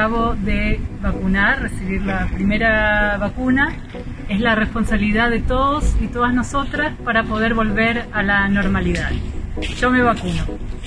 acabo de vacunar, recibir la primera vacuna. Es la responsabilidad de todos y todas nosotras para poder volver a la normalidad. Yo me vacuno.